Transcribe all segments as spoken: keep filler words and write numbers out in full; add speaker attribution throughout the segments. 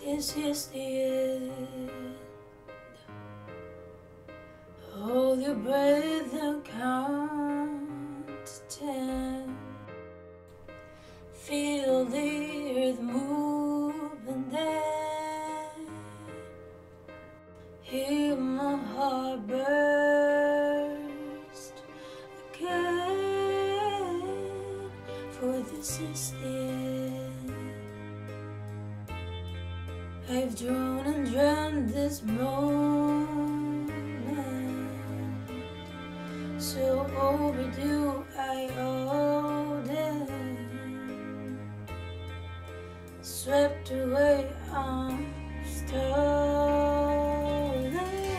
Speaker 1: This is the end. Hold your breath and count to ten. Feel the earth move and then hear my heart burst again. For this is the end. I've drawn and dreamt this moment, so overdue I owed it. Swept away, I'm stolen.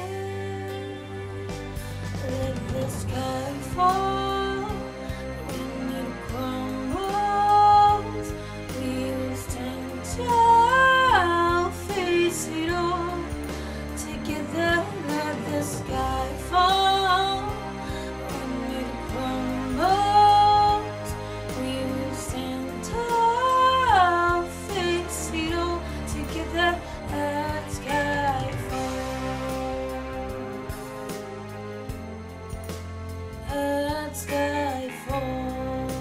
Speaker 1: Let the sky fall when it crumbles. We will stand tall, face it all together. Let the sky fall when it crumbles. We will stand tall, face it all together. Let sky fall. Let sky fall.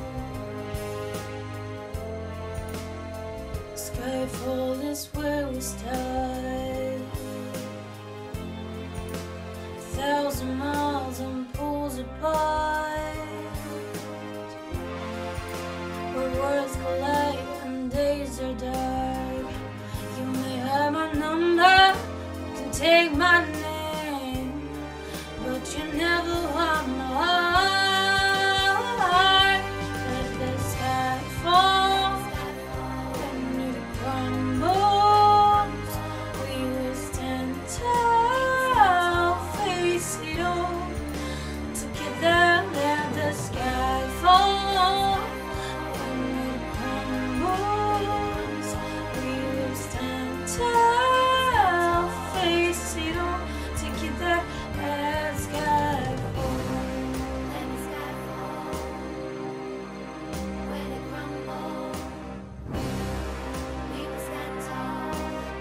Speaker 1: Skyfall is where we start. A thousand miles and poles apart, where worlds collide and days are dark. You may have my number, you can take my name, but you never have my heart. Let the sky fall when it crumbles. We will stand tall, face it all together. Let the sky fall when it crumbles. We will stand tall, face it all together. Let the sky fall. Let the sky fall when it crumbles. We will stand tall.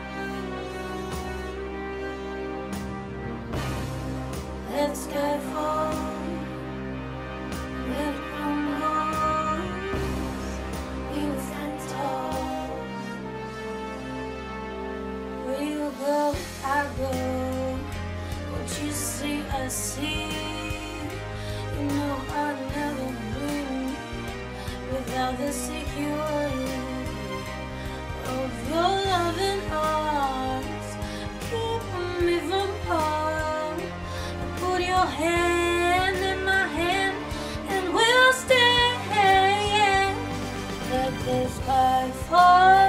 Speaker 1: Let the sky fall when it crumbles. We will stand tall. Where you go, I go. What you see, I see. You know I'd never be without the security of your loving arms, keeping me from harm. Put your hand in my hand and we'll stay. Let the sky fall.